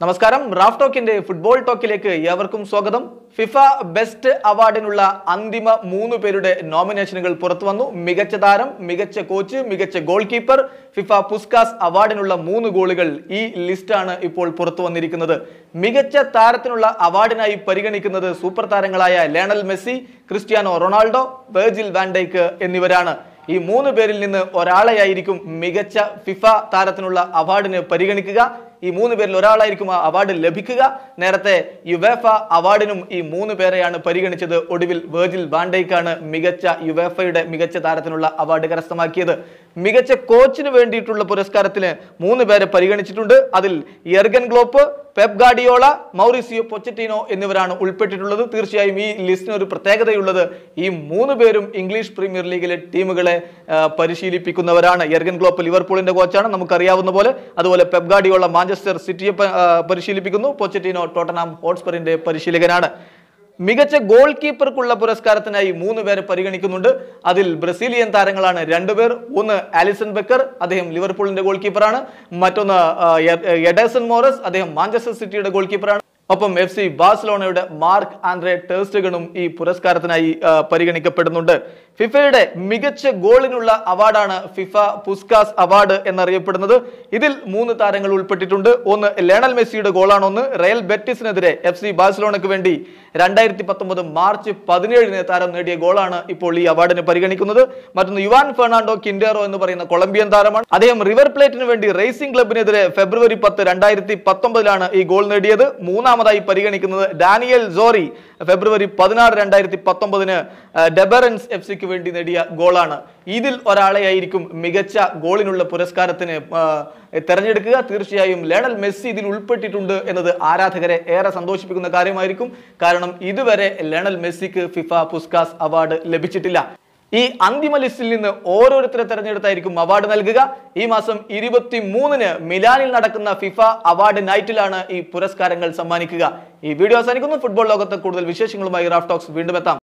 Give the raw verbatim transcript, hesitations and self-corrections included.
നമസ്കാരം. Raf ടോക്കിന്റെ football ടോക്കിലേക്ക് ഏവർക്കും സ്വാഗതം. ഫിഫ ബെസ്റ്റ് അവാർഡിനുള്ള അന്തിമ മൂന്ന് പേരുടെ നോമിനേഷനുകൾ പുറത്തു വന്നു. മികച്ച താരം, മികച്ച കോച്ച്, മികച്ച ഗോൾ കീപ്പർ, ഫിഫ പുസ്കാസ് അവാർഡിനുള്ള മൂന്ന് ഗോളുകൾ. ഈ ലിസ്റ്റാണ് ഇപ്പോൾ പുറത്തു വന്നിരിക്കുന്നത്. മികച്ച താരത്തിനുള്ള അവാർഡിനായി പരിഗണിക്കുന്നത് സൂപ്പർ താരങ്ങളായ Lionel Messi, Cristiano Ronaldo, Virgil van Dijk എന്നിവരാണ്. ഈ മൂന്ന് പേരിൽ നിന്ന് ഒരാളെയായിരിക്കും മികച്ച ഫിഫ താരത്തിനുള്ള അവാർഡിന് പരിഗണിക്കുക. ഈ മൂന്ന് പേരിൽ ഒരാളായിരിക്കും ആ അവാർഡ് ലഭിക്കുക. നേരത്തെ യുവേഫ അവാർഡിനും ഈ മൂന്ന് പേരെയാണ് പരിഗണിച്ചത്. ഒടുവിൽ വെർജിൽ വാൻ ഡൈക്കാണ് മികച്ച യുവേഫയുടെ മികച്ച താരത്തിനുള്ള അവാർഡ് കരസ്ഥമാക്കിയത്. മികച്ച കോച്ചിന് വേണ്ടിയിട്ടുള്ള പുരസ്കാരത്തിന് മൂന്ന് പേരെ പരിഗണിച്ചിട്ടുണ്ട്. അതിൽ Jurgen Klopp, Pep Guardiola, Mauricio Pochettino എന്നിവരാണ് ഉൾപ്പെട്ടിട്ടുള്ളത്. തീർച്ചയായും ഈ ലിസ്റ്റിന് ഒരു പ്രത്യേകതയുള്ളത്, ഈ മൂന്ന് പേരും ഇംഗ്ലീഷ് പ്രീമിയർ ലീഗിലെ ടീമുകളെ പരിശീലിപ്പിക്കുന്നവരാണ്. യെർഗൻ ക്ലോപ്പ് ലിവർപൂളിന്റെ കോച്ചാണ്, നമുക്കറിയാവുന്ന പോലെ. അതുപോലെ പെപ് ഗാർഡിയോള മാഞ്ചസ്റ്റർ സിറ്റിയെ പരിശീലിപ്പിക്കുന്നു. പൊച്ചറ്റിനോ ടോട്ടനാം ഹോട്ട്സ്പറിന്റെ പരിശീലകനാണ്. മികച്ച ഗോൾ കീപ്പർക്കുള്ള പുരസ്കാരത്തിനായി മൂന്ന് പേരെ പരിഗണിക്കുന്നുണ്ട്. അതിൽ ബ്രസീലിയൻ താരങ്ങളാണ് രണ്ടുപേർ. ഒന്ന് ആലിസൺ ബെക്കർ, അദ്ദേഹം ലിവർപൂളിന്റെ ഗോൾ കീപ്പറാണ്. മറ്റൊന്ന് എഡേഴ്സൺ മോറസ്, അദ്ദേഹം മാഞ്ചസ്റ്റർ സിറ്റിയുടെ ഗോൾ കീപ്പറാണ്. ഒപ്പം എഫ് സി ബാഴ്സലോണയുടെ മാർക്ക് ആൻഡ്രേ ടെർ സ്റ്റെഗനും ഈ പുരസ്കാരത്തിനായി പരിഗണിക്കപ്പെടുന്നുണ്ട്. ഫിഫയുടെ മികച്ച ഗോളിനുള്ള അവാർഡാണ് ഫിഫ പുസ്കാസ് അവാർഡ് എന്നറിയപ്പെടുന്നത്. ഇതിൽ മൂന്ന് താരങ്ങൾ ഉൾപ്പെട്ടിട്ടുണ്ട്. ഒന്ന് ലയണൽ മെസ്സിയുടെ ഗോളാണ്. ഒന്ന് റയൽ ബെറ്റിസിനെതിരെ എഫ് സി ബാഴ്സലോണയ്ക്ക് വേണ്ടി രണ്ടായിരത്തി പത്തൊമ്പത് മാർച്ച് പതിനേഴിന് താരം നേടിയ ഗോളാണ് ഇപ്പോൾ ഈ അവാർഡിന് പരിഗണിക്കുന്നത്. മറ്റൊന്ന് യുവാൻ ഫെർണാണ്ടോ കിൻഡേറോ എന്ന് പറയുന്ന കൊളംബിയൻ താരമാണ്. അദ്ദേഹം റിവർ പ്ലേറ്റിന് വേണ്ടി റേസിംഗ് ക്ലബിനെതിരെ ഫെബ്രുവരി പത്ത് രണ്ടായിരത്തി പത്തൊമ്പതിലാണ് ഈ ഗോൾ നേടിയത്. മൂന്നാമതായി പരിഗണിക്കുന്നത് ഡാനിയൽ സോറി, ഫെബ്രുവരി പതിനാറ് രണ്ടായിരത്തി പത്തൊമ്പതിന് ഡെബറൻസ് എഫ് സിക്ക് വേണ്ടി നേടിയ ഗോളാണ്. ഇതിൽ ഒരാളെയായിരിക്കും മികച്ച ഗോളിനുള്ള പുരസ്കാരത്തിന് തെരഞ്ഞെടുക്കുക. തീർച്ചയായും ലയണൽ മെസ്സി ഇതിൽ ഉൾപ്പെട്ടിട്ടുണ്ട് എന്നത് ആരാധകരെ ഏറെ സന്തോഷിപ്പിക്കുന്ന കാര്യമായിരിക്കും. കാരണം ഇതുവരെ ലയണൽ മെസ്സിക്ക് ഫിഫ പുസ്കാസ് അവാർഡ് ലഭിച്ചിട്ടില്ല. ഈ അന്തിമ ലിസ്റ്റിൽ നിന്ന് ഓരോരുത്തരെ തെരഞ്ഞെടുത്തായിരിക്കും അവാർഡ് നൽകുക. ഈ മാസം ഇരുപത്തി മൂന്നിന് മിലാനിൽ നടക്കുന്ന ഫിഫ അവാർഡ് നൈറ്റിലാണ് ഈ പുരസ്കാരങ്ങൾ സമ്മാനിക്കുക. ഈ വീഡിയോ അവസാനിക്കുന്നു. ഫുട്ബോൾ ലോകത്തെ കൂടുതൽ വിശേഷങ്ങളുമായി റാഫ് ടോക്സ് വീണ്ടും എത്താം.